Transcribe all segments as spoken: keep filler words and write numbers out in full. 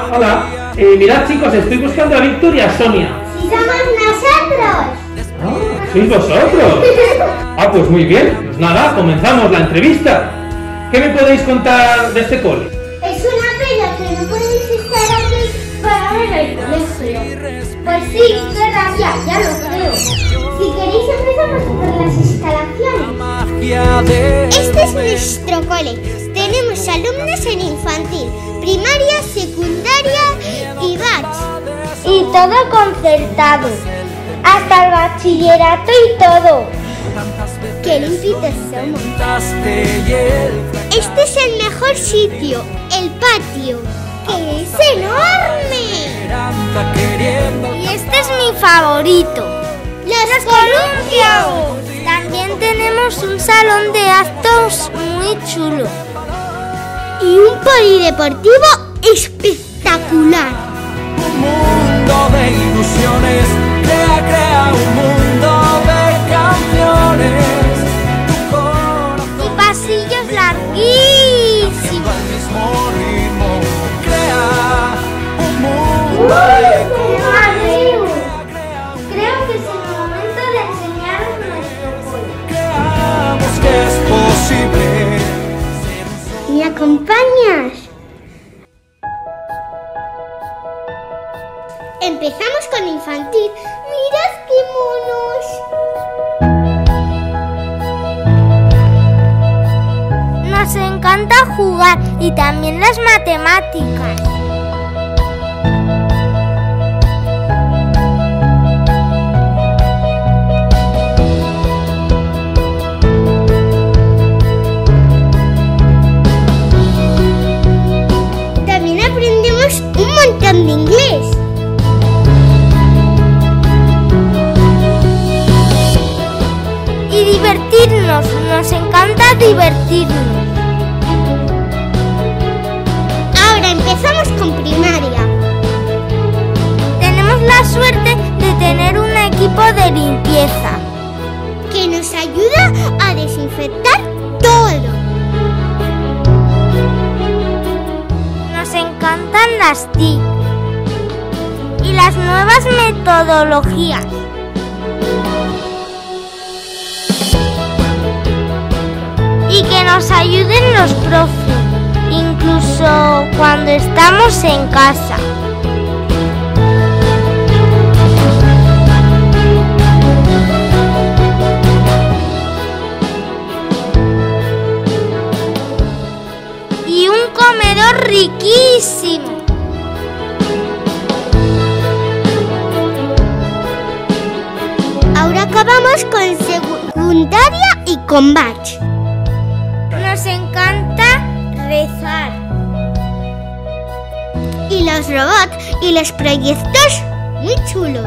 Hola. Eh, mirad chicos, estoy buscando a Víctor y a Sonia. ¡Si somos nosotros! Ah, ¿sois vosotros? Ah, pues muy bien. Pues nada, comenzamos la entrevista. ¿Qué me podéis contar de este cole? Es una pena que no podéis estar aquí para ver el colegio. Pues sí, qué rabia, ya lo creo. Si queréis empezamos por las instalaciones. Este es nuestro cole. Tenemos alumnos en infantil, primaria, secundaria y bach. Y todo concertado. Hasta el bachillerato y todo. ¡Qué limpitos somos! Este es el mejor sitio, el patio, que es enorme. Y este es mi favorito, los columpios. También tenemos un salón de actos muy chulo. Y un polideportivo espectacular. Un mundo de ilusiones, crea, crea un mundo de canciones. Tu corazón y pasillos larguísimos. al mismo ritmo, crea un mundo de colores. Creo que es el momento de enseñaros nuestro cole. Creamos que es posible. ¿Me acompañas? Empezamos con infantil. ¡Mirad qué monos! Nos encanta jugar y también las matemáticas. También aprendemos un montón de inglés. Divertirnos, nos encanta divertirnos. Ahora empezamos con primaria. Tenemos la suerte de tener un equipo de limpieza que nos ayuda a desinfectar todo. Nos encantan las T I C y las nuevas metodologías. Y que nos ayuden los profes, incluso cuando estamos en casa. Y un comedor riquísimo. Ahora acabamos con secundaria y con bach. Nos encanta rezar. Y los robots y los proyectos muy chulos.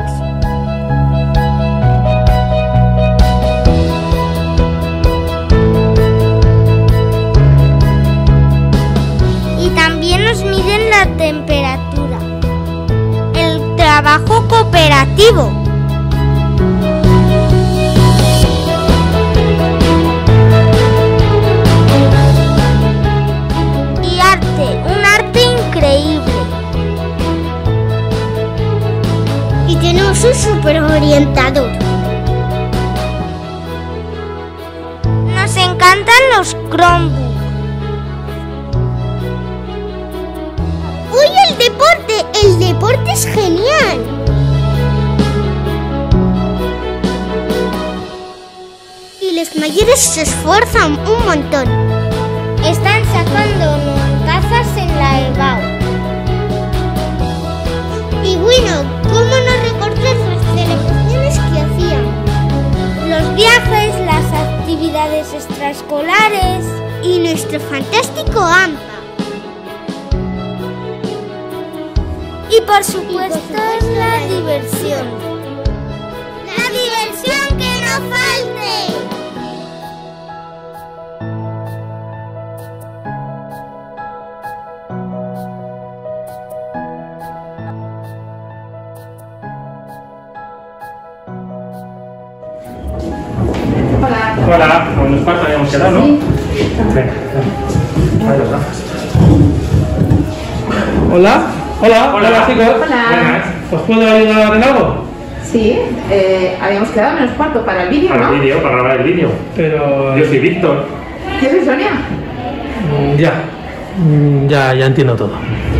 Y también nos miden la temperatura. El trabajo cooperativo. Un arte increíble. Y tenemos un super orientador. Nos encantan los Chromebooks. ¡Uy, el deporte! ¡El deporte es genial! Y los mayores se esfuerzan un montón. Están sacando montazas en la EBAU. Y bueno, ¿cómo no recordar las celebraciones que hacían? Los viajes, las actividades extraescolares y nuestro fantástico AMPA. Y por supuesto, y por supuesto la diversión. ¡La diversión que no falte! Hola. Hola, a unos cuantos habíamos quedado, ¿no? Sí. Venga, ahí los gafas. Hola. Hola, hola, Hola. chicos. Hola. Buenas. ¿Os puedo ayudar en algo? Sí, eh, habíamos quedado menos cuarto para el vídeo, Para ¿no? el vídeo, para grabar el vídeo. Pero... Yo soy Víctor. Yo soy Sonia. Mm, Ya. Mm, Ya, ya entiendo todo.